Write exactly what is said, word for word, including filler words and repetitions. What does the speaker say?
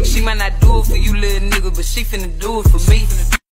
She might not do it for you, little nigga, but she finna do it for me.